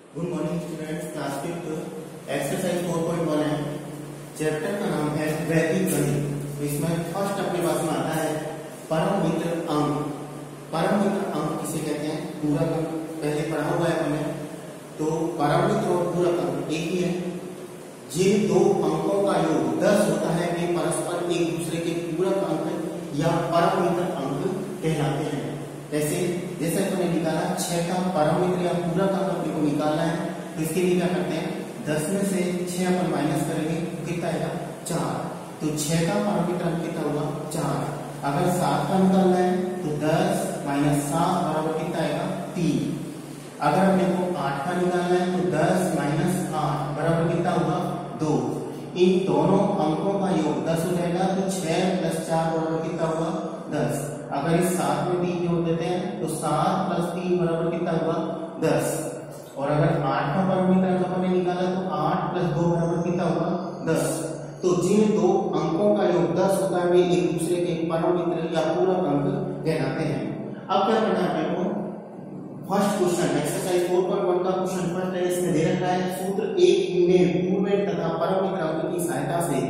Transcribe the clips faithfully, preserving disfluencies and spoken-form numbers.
Good morning students, class fifth exercise four point one है। Chapter का नाम है वैदिक गणित। इसमें फर्स्ट अपने पास में आता है परम मित्र अंक। परम मित्र अंक किसे कहते हैं? पूरक अंक। पहले पढ़ा हुआ है हमने, तो परम मित्र और पूरक अंक एक ही है। जिन दो अंकों का योग दस होता है वे परस्पर एक दूसरे के पूरक अंक या परम मित्र अंक कहलाते हैं। जैसे जैसे हमने निकाला छह का परम मित्र या पूरक अंक अपने को निकालना है, तो इसके लिए क्या करते हैं, दस में से छह अपन माइनस करेंगे तो कितना आएगा? चार। तो छह का परम मित्र अंक कितना होगा? चार। अगर सात का निकालना है तो दस माइनस सात बराबर कितना आएगा? तीन। अगर अपने को आठ का निकालना है तो दस माइनस आठ बराबर कितना होगा? दो। इन दोनों अंकों का योग दस हो जाएगा, तो छह प्लस चार बराबर कितना होगा? दस। अगर इस सात में तीन जोड़ देते हैं तो सात प्लस तीन बराबर कितना हुआ? दस। और अगर आठ का परम मित्र अंक हमने निकाला तो आठ प्लस दो बराबर कितना हुआ? दस। तो जिन दो अंकों का योग दस होता है वे एक दूसरे के परम मित्र या पूरक अंक कहलाते हैं। अब क्या करना है अपने को? First question exercise four point one का क्वेश्चन फर्स्ट है। इसमें दे रखा है सूत्र एक यूनियन पूर्वेण तथा परम मित्र अंक की सहायता से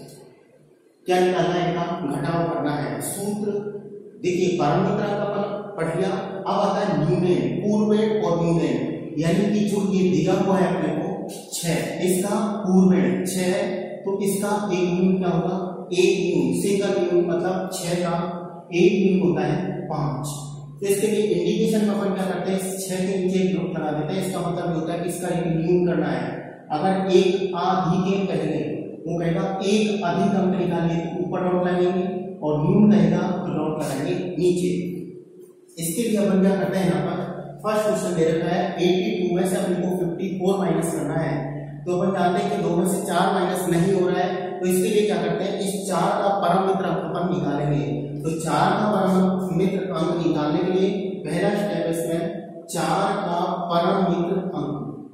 क्या निकालना है? इनका घटाव करना है। सूत्र देखिए, परम मित्र अंक अपन पढ़ लिया। अब आता है न्यूमेन, पूर्वेण और न्यूमेन, यानी कि जो ये दिया हुआ है अपने को छह, इसका पूर्वेण छह है तो इसका एक यूनिट क्या होगा? एक यूनिट। से का यूनिट मतलब छह का एक यूनिट होता है पांच। तो इसके लिए इंडिकेशन में अपन क्या करते हैं, छह के नीचे एक डॉट लगा देते हैं। इसका मतलब होता है कि इसका एक न्यून करना है। अगर एक आधी के कहेंगे, वो कहेगा एक अधिक अंक निकालिए तो ऊपर डॉट लगाएंगे, और न्यून कहेगा तो डॉट लगाएंगे नीचे। इसके लिए अपन क्या करते हैं, यहाँ पर फर्स्ट क्वेश्चन दे रखा है बयासी में से अपने को चौवन माइनस करना है। तो अपन जानते हैं कि दो में से चार माइनस नहीं हो रहा है, तो इसके लिए क्या करते हैं, इस चार का परम मित्र अंक अपन निकालेंगे। तो चार का परम मित्र अंक निकालने के लिए पहला स्टेप इसमें चार का परम मित्र अंक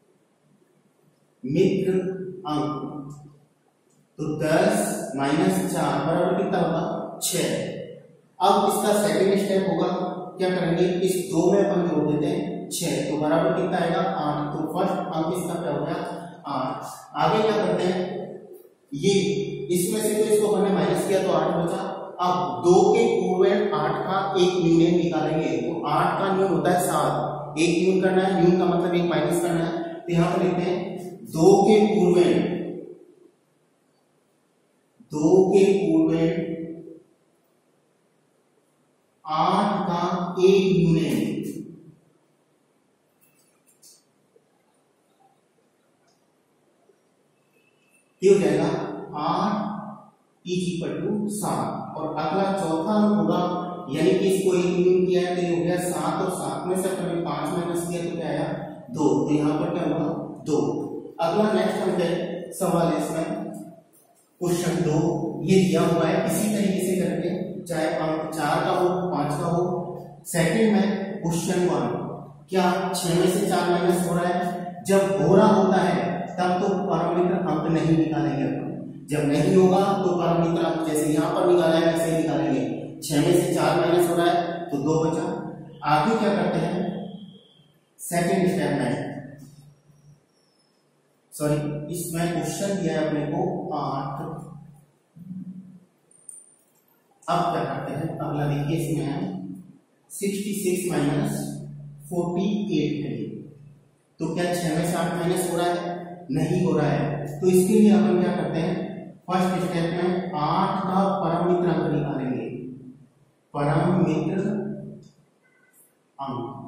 मित्र अंक तो दस माइनस चार बराबर कितना होगा? छह। अब इसका सेकेंड स्टेप होगा, क्या करेंगे, इस दो में अपन जोड़ देते हैं छह, तो बराबर कितना आएगा? आठ। तो फर्स्ट अंक इसका क्या हो गया? आठ। आगे क्या करते हैं, ये इसमें से तो इसको हमने माइनस किया तो आठ बचा। अब दो के पूर्वेण आठ का एक यूनियन निकालेंगे, तो आठ का न्यून होता है सात, एक न्यून करना है, न्यून का मतलब एक माइनस करना है। तो यहाँ पर लिखते हैं दो के पूर्वेण दो के पूर्वेण आठ का एक यूनियन, ये हो जाएगा आठ इज इक्वल टू सात। और अगला चौथा अंक होगा, यानी कि इसको एक यूनियन किया है तो ये हो गया सात, और सात में से अपने पांच माइनस किया तो क्या आया? दो। तो यहाँ पर क्या होगा? दो। अगला नेक्स्ट अंक है, सवाल है इसमें क्वेश्चन दो, ये दिया हुआ है इसी तरीके से करके, चाहे अंक चार का हो पांच का हो। सेकंड में क्वेश्चन वन, क्या छह में से चार माइनस हो रहा है? जब हो रहा होता है तब तो परम मित्र अंक नहीं निकालेंगे अपन, जब नहीं होगा तो परम मित्र अंक जैसे यहाँ पर निकाला है वैसे ही निकालेंगे। छह में से चार माइनस हो रहा है तो दो बचा। आगे क्या करते हैं, सेकेंड स्टेप में, सॉरी इसमें क्वेश्चन दिया है अपने को आठ। अब क्या करते हैं, अगला देखिए, इसमें है sixty six minus forty eight है। तो क्या छह में से आठ माइनस हो रहा है? नहीं हो रहा है। तो इसके लिए अपन क्या करते हैं, फर्स्ट स्टेप में आठ का परम मित्र अंक निकालेंगे। परम मित्र अंक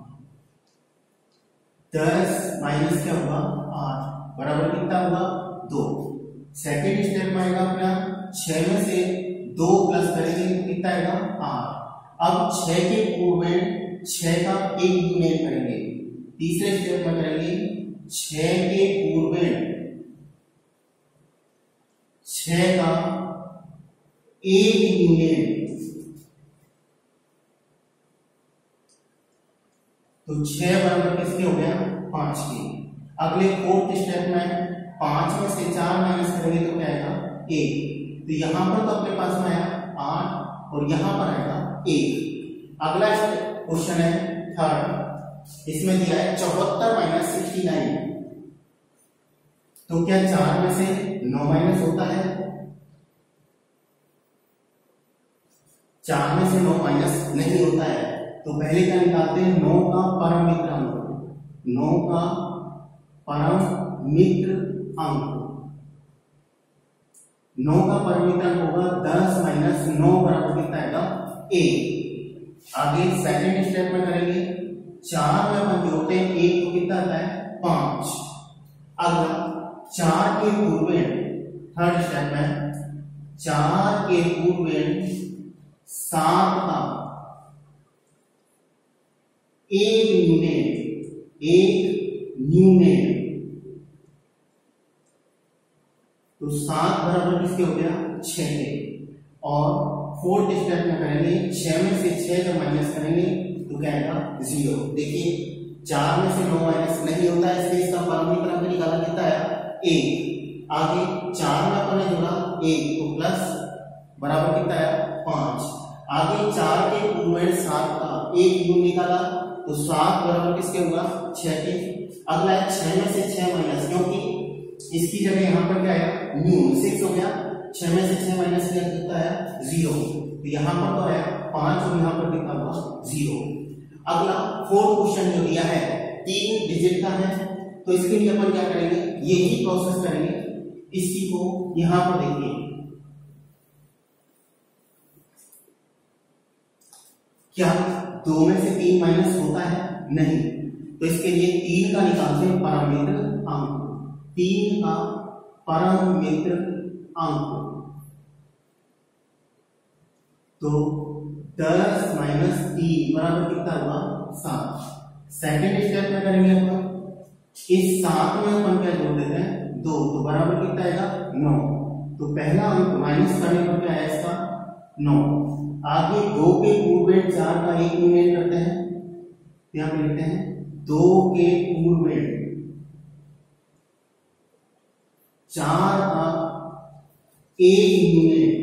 दस माइनस क्या हुआ? आठ बराबर कितना हुआ? दो। सेकेंड स्टेप में आएगा अपना छह में से दो प्लस करेंगे कितना आएगा? आठ। अब छह के पूर्वेण छह का एक यूनियन करेंगे। तीसरे स्टेप में करेंगे छह के पूर्वेण छह का एक यूनियन, तो छह बराबर किसके हो गया? पांच के। अगले फोर्थ स्टेप में पांच में से चार माइनस करेंगे तो क्या आएगा? एक। तो यहां पर तो अपने पास में आया आठ, और यहां पर आएगा एक। अगला क्वेश्चन है थर्ड, इसमें दिया है चौहत्तर माइनस सिक्सटी नाइन, तो क्या चार में से नौ माइनस होता है? चार में से नौ माइनस नहीं होता है, तो पहले क्या निकालते हैं? नौ का परम मित्र अंक, नौ का परम मित्र अंक, नौ का परम मित्र अंक होगा दस माइनस नौ बराबर कितना आएगा? एक। आगे सेकंड स्टेप में करेंगे, चार में अपन जोड़ते हैं एक, तो कितना आता है? पांच। अगला चार के पूर्वेण, थर्ड स्टेप में चार के पूर्वेण सात का एक न्यूनेट, एक न्यूनेट, तो सात बराबर किसके हो गया? छह के। और फोर्थ स्टेप में करेंगे, छह में से छह जब माइनस करेंगे तो क्या आएगा? जीरो। देखिए चार में से नौ माइनस नहीं होता है, इसलिए इसका परम मित्र अंक निकाला कितना है? एक। आगे चार में अपन ने जोड़ा एक, तो प्लस बराबर कितना है? पांच। आगे चार के पूर्वेण सात का एक न्यू निकाला, तो सात बराबर किसके होगा? छह के। अगला है छह में से छह माइनस, क्योंकि इसकी जगह यहाँ पर क्या आएगा? न्यू, सिक्स हो गया। छह में से छह माइनस किया कितना है? जीरो। तो यहाँ पर तो है पांच और यहाँ पर कितना हुआ? जीरो। अगला फोर्थ क्वेश्चन जो दिया है तीन डिजिट का है, तो इसके लिए अपन क्या करेंगे? यही प्रोसेस करेंगे। इसी को यहाँ पर देखिए, क्या दो में से तीन माइनस होता है? नहीं, तो इसके लिए तीन का निकालते हैं परम मित्र अंक, तीन का परम मित्र अंक, तो दस माइनस तीन बराबर कितना हुआ? सात। सेकेंड स्टेप में करेंगे अपन, इस सात में अपन क्या जोड़ देते हैं? दो, तो बराबर कितना आएगा? नौ। तो पहला अंक माइनस करने पर क्या है इसका? नौ। आगे दो के पूर्वेण चार का एक यूनियन करते हैं, यहाँ पे लिखते हैं दो के पूर्वेण चार का एक यूनियन,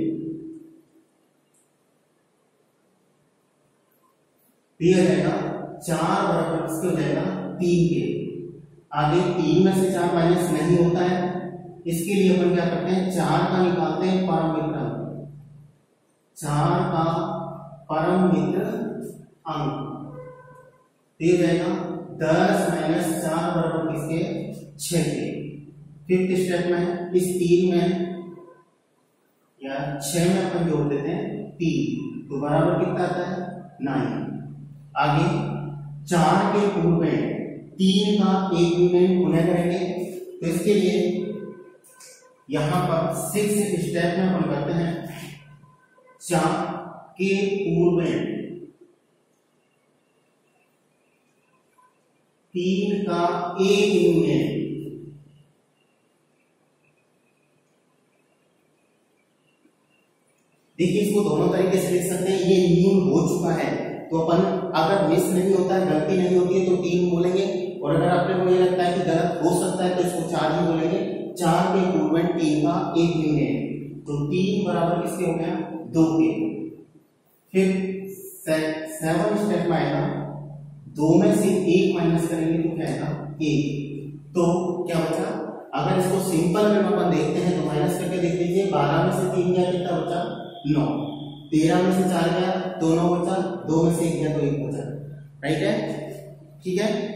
दिया जाएगा चार बराबर किसके हो जाएगा? तीन के। आगे तीन में से चार माइनस नहीं होता है, इसके लिए अपन क्या करते हैं? चार का निकालते हैं परम मित्र अंक, चार का परम मित्र अंक, दिया जाएगा दस माइनस चार बराबर किसके? छह के। फिफ्थ स्टेप में इस तीन में या छह में अपन जोड़ देते हैं तीन, तो बराबर कितना आता है? नाइन। आगे चार के पूर्वेण तीन का एक यूनियन पुनः करेंगे, तो इसके लिए यहां पर सिक्स स्टेप में अपन करते हैं, चार के पूर्वेण तीन का एक यूनियन, देखिए इसको दोनों तरीके से लिख सकते हैं। ये न्यून हो चुका है, तो अपन अगर मिस नहीं होता है, गलती नहीं होती है, तो तीन बोलेंगे, और अगर आपको ये लगता है कि गलत हो सकता है तो इसको चार ही बोलेंगे। चार के पूर्वेण तीन का एक यूनियन, तो तीन बराबर किसके हो गया? दो के। फिर सेवन स्टेप में आएगा, दो में से एक माइनस करेंगे तो क्या आएगा? एक। तो क्या बचा? अगर इसको सिंपल में अपन देखते हैं तो माइनस करके देख लीजिए, बारह में से तीन गया कितना बचा? नौ। तेरह में से चार गया तो नौ बचा, दो में से एक गया तो एक बचा। राइट है, ठीक है।